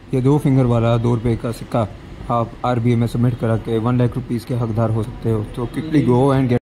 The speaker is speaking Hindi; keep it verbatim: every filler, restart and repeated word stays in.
ये दो फिंगर वाला दो रुपये का सिक्का आप आरबीआई में सबमिट करा के वन लाख रुपीज़ के हकदार हो सकते हो। तो क्विकली गो एंड गेट